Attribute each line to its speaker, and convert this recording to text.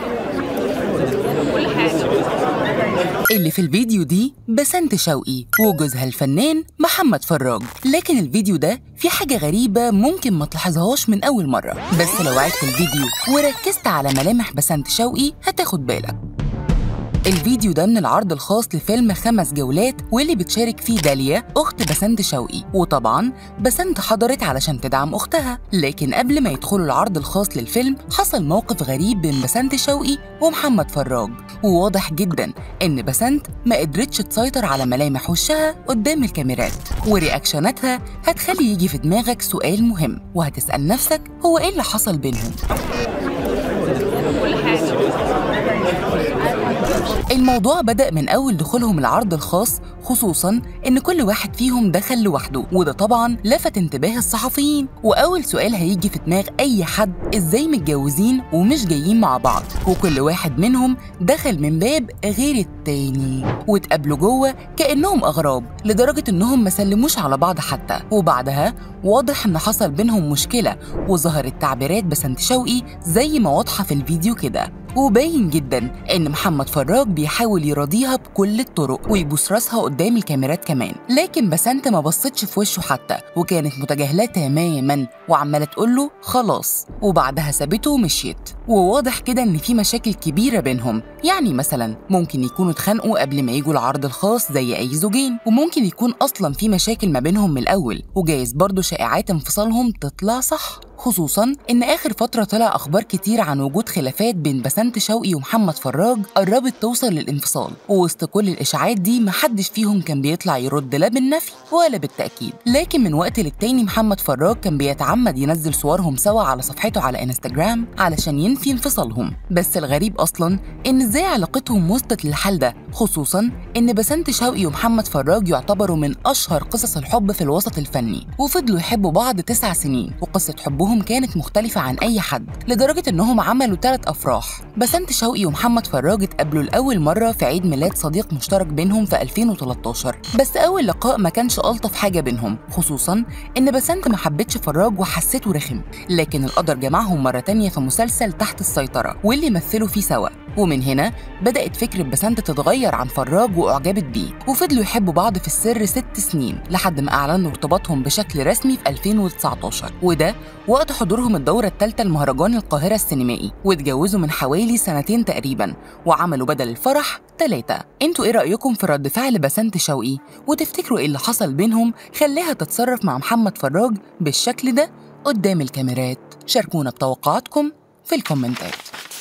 Speaker 1: كل حاجة.
Speaker 2: اللي في الفيديو دي بسنت شوقي وجوزها الفنان محمد فراج. لكن الفيديو ده في حاجة غريبة ممكن ما تلاحظهاش من أول مرة، بس لو عدت الفيديو وركزت على ملامح بسنت شوقي هتاخد بالك. الفيديو ده من العرض الخاص لفيلم 5 جولات، واللي بتشارك فيه داليا أخت بسنت شوقي، وطبعاً بسنت حضرت علشان تدعم أختها. لكن قبل ما يدخلوا العرض الخاص للفيلم حصل موقف غريب بين بسنت شوقي ومحمد فراج، وواضح جداً إن بسنت ما قدرتش تسيطر على ملامح وشها قدام الكاميرات، ورياكشناتها هتخلي يجي في دماغك سؤال مهم، وهتسأل نفسك هو إيه اللي حصل بينهم؟
Speaker 1: كل حاجة.
Speaker 2: الموضوع بدأ من أول دخولهم العرض الخاص، خصوصاً إن كل واحد فيهم دخل لوحده، وده طبعاً لفت انتباه الصحفيين. وأول سؤال هيجي في دماغ أي حد، إزاي متجوزين ومش جايين مع بعض؟ وكل واحد منهم دخل من باب غير التاني، واتقابلوا جوه كأنهم أغراب، لدرجة إنهم ما سلموش على بعض حتى. وبعدها واضح إن حصل بينهم مشكلة، وظهرت تعبيرات بسنت شوقي زي ما واضحة في الفيديو كده، وباين جدا إن محمد فراج بيحاول يراضيها بكل الطرق ويبوس راسها قدام الكاميرات كمان. لكن بسنت ما بصتش في وشه حتى، وكانت متجاهلاه تماما وعماله تقول له خلاص، وبعدها سابته ومشيت. وواضح كده إن في مشاكل كبيرة بينهم، يعني مثلا ممكن يكونوا اتخانقوا قبل ما يجوا العرض الخاص زي أي زوجين، وممكن يكون أصلا في مشاكل ما بينهم من الأول، وجايز برضه شائعات انفصالهم تطلع صح، خصوصاً إن آخر فترة طلع أخبار كتير عن وجود خلافات بين بسنت شوقي ومحمد فراج قربت توصل للانفصال. ووسط كل الإشاعات دي محدش فيهم كان بيطلع يرد لا بالنفي ولا بالتأكيد. لكن من وقت للتاني محمد فراج كان بيتعمد ينزل صورهم سوا على صفحته على انستجرام علشان ينفي انفصالهم. بس الغريب أصلاً إن إزاي علاقتهم وصلت للحال ده، خصوصاً إن بسنت شوقي ومحمد فراج يعتبروا من أشهر قصص الحب في الوسط الفني، وفضلوا يحبوا بعض 9 سنين، وقصة حبهم كانت مختلفة عن أي حد، لدرجة إنهم عملوا 3 أفراح. بسنت شوقي ومحمد فراج اتقابلوا لأول مرة في عيد ميلاد صديق مشترك بينهم في 2013، بس أول لقاء ما كانش ألطف حاجة بينهم، خصوصاً إن بسنت ما حبتش فراج وحسيته رخم. لكن القدر جمعهم مرة تانية في مسلسل تحت السيطرة، واللي مثلوا فيه سوا، ومن هنا بدأت فكرة بسنت تتغير عن فراج وأعجبت بيه، وفضلوا يحبوا بعض في السر 6 سنين لحد ما أعلنوا ارتباطهم بشكل رسمي في 2019، وده وقت حضورهم الدورة الثالثة لمهرجان القاهرة السينمائي، واتجوزوا من حوالي 2 سنين تقريبا، وعملوا بدل الفرح 3. انتوا ايه رأيكم في رد فعل بسنت شوقي؟ وتفتكروا ايه اللي حصل بينهم خلاها تتصرف مع محمد فراج بالشكل ده قدام الكاميرات؟ شاركونا بتوقعاتكم في الكومنتات.